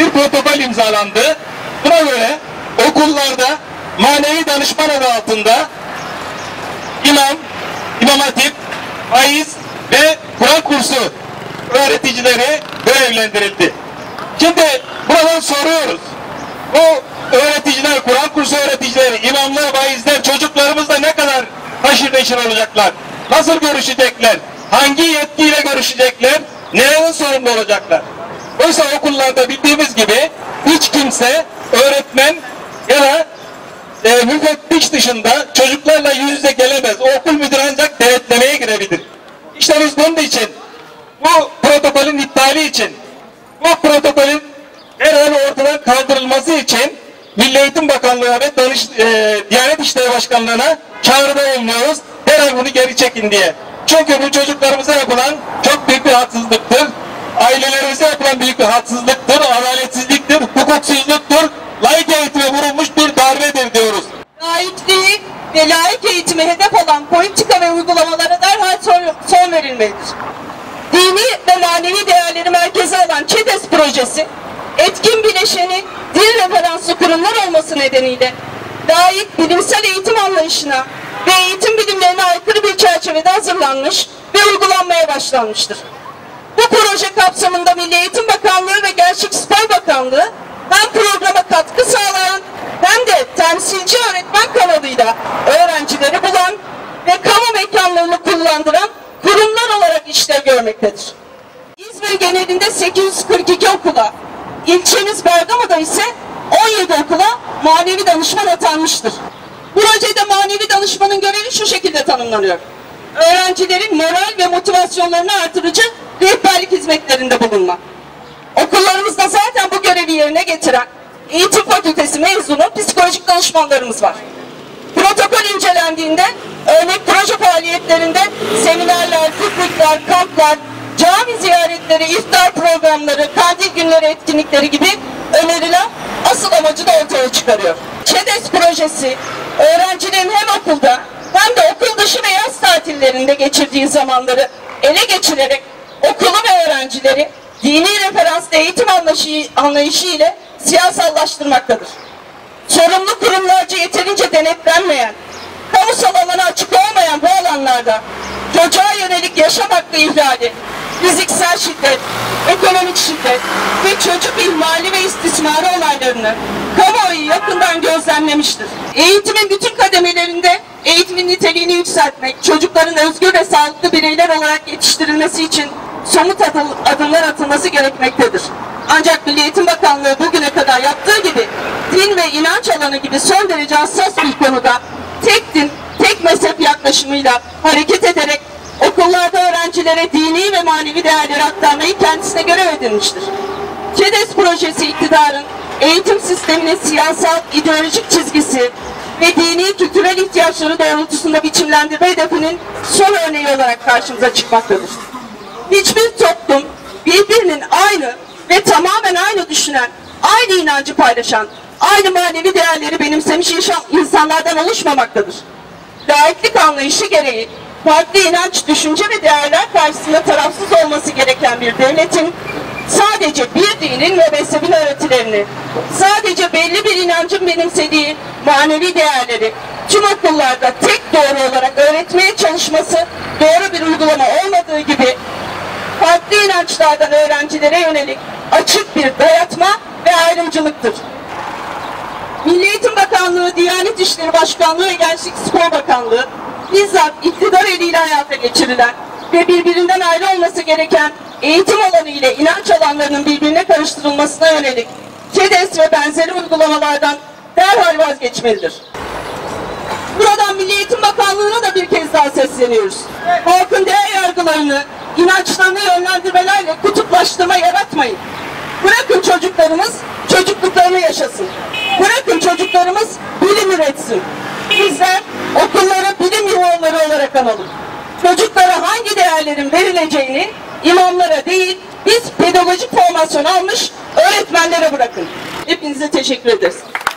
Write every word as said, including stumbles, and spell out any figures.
bir protokol imzalandı. Buna göre okullarda manevi danışman adı altında imam, imam hatip, vaiz ve Kur'an kursu öğreticileri görevlendirildi. Şimdi buradan soruyoruz. Bu öğreticiler, Kur'an kursu öğreticileri, imamlar, vaizler çocuklarımızla ne kadar haşır neşir olacaklar? Nasıl görüşecekler? Hangi yetkiyle görüşecekler? Nereden sorumlu olacaklar? Oysa okullarda bildiğimiz gibi hiç kimse öğretmen ya da e, müfettiş dışında çocuklarla yüz yüze gelemez. O okul müdürü ancak denetlemeye girebilir. İşte biz bunun için, bu protokolün iptali için, bu protokolün herhalde ortadan kaldırılması için Milli Eğitim Bakanlığı'na ve Danış, e, Diyanet İşleri Başkanlığı'na çağrıda bulunuyoruz. Herhalde bunu geri çekin diye. Çünkü bu çocuklarımıza yapılan çok büyük bir haksızlıktır. Ailelerimize yapılan büyük bir haksızlıktır, adaletsizliktir, hukuksuzluktur, laik eğitime vurulmuş bir darbedir diyoruz. Laikliği ve laik eğitime hedef alan politika ve uygulamalara derhal son, son verilmelidir. Dini ve manevi değerleri merkeze alan ÇEDES projesi, etkin bileşeni din referanslı kurumlar olması nedeniyle laik bilimsel eğitim anlayışına ve eğitim bilimlerine aykırı bir çerçevede hazırlanmış ve uygulanmaya başlanmıştır. Bu proje kapsamında Milli Eğitim Bakanlığı ve Gençlik Spor Bakanlığı hem programa katkı sağlayan hem de temsilci öğretmen kanalıyla öğrencileri bulan ve kamu mekanlarını kullandıran kurumlar olarak işlev görmektedir. İzmir genelinde sekiz yüz kırk iki okula, ilçemiz Bergama'da ise on yedi okula manevi danışman atanmıştır. Projede manevi danışmanın görevi şu şekilde tanımlanıyor. Öğrencilerin moral ve motivasyonlarını artırıcı rehberlik hizmetlerinde bulunma. Okullarımızda zaten bu görevi yerine getiren Eğitim Fakültesi mezunu psikolojik danışmanlarımız var. Protokol incelendiğinde örnek proje faaliyetlerinde seminerler, piknikler, kamplar, cami ziyaretleri, iftar programları, kandil günleri etkinlikleri gibi öneriler asıl amacı da ortaya çıkarıyor. ÇEDES projesi öğrencilerin hem okulda hem de okul dışı ve yaz tatillerinde geçirdiği zamanları ele geçirerek okulu ve öğrencileri dini referanslı eğitim anlayışı ile siyasallaştırmaktadır. Sorumlu kurumlarca yeterince denetlenmeyen, kamusal alana açık olmayan bu alanlarda çocuğa yönelik yaşam hakkı ihlali, fiziksel şiddet, ekonomik şiddet ve çocuk ihmali ve istismarı olaylarını kamuoyu yakından gözlemlemiştir. Eğitimin bütün kademelerinde eğitimin niteliğini yükseltmek, çocukların özgür ve sağlıklı bireyler olarak yetiştirilmesi için somut adımlar atılması gerekmektedir. Ancak Milli Eğitim Bakanlığı bugüne kadar yaptığı gibi din ve inanç alanı gibi son derece hassas bir konuda tek din, tek mezhep yaklaşımıyla hareket ederek okullarda öğrencilere dini ve manevi değerleri aktarmayı kendisine görev edinmiştir. ÇEDES projesi iktidarın eğitim sisteminin siyasal, ideolojik çizgisi ve dini kültürel ihtiyaçları doğrultusunda biçimlendirme hedefinin son örneği olarak karşımıza çıkmaktadır. Hiçbir toplum birbirinin aynı ve tamamen aynı düşünen, aynı inancı paylaşan, aynı manevi değerleri benimsemiş insanlardan oluşmamaktadır. Laiklik anlayışı gereği farklı inanç, düşünce ve değerler karşısında tarafsız olması gereken bir devletin sadece bir dinin ve mezhebin öğretilerini, sadece belli bir inancın benimsediği manevi değerleri tüm okullarda tek doğru olarak öğretmeye çalışması doğru bir uygulama olmadığı gibi farklı inançlardan öğrencilere yönelik açık bir dayatma ve ayrımcılıktır. Milli Eğitim Bakanlığı, Diyanet İşleri Başkanlığı ve Gençlik Spor Bakanlığı bizzat iktidar eliyle hayata geçirilen ve birbirinden ayrı olması gereken eğitim alanı ile inanç alanlarının birbirine karıştırılmasına yönelik ÇEDES ve benzeri uygulamalardan derhal vazgeçmelidir. Buradan Milli Eğitim Bakanlığı'na da bir kez daha sesleniyoruz. Halkın değer yargılarını, inançlarını yönlendirmelerle kutuplaştırma yaratmayın. Bırakın çocuklarımız çocukluklarını yaşasın. Bırakın çocuklarımız bilim üretsin. Bizler okulları bilim yuvaları olarak analım. Çocuklara hangi değerlerin verileceğini imamlara değil, biz pedagojik formasyon almış öğretmenlere bırakın. Hepinize teşekkür ederiz.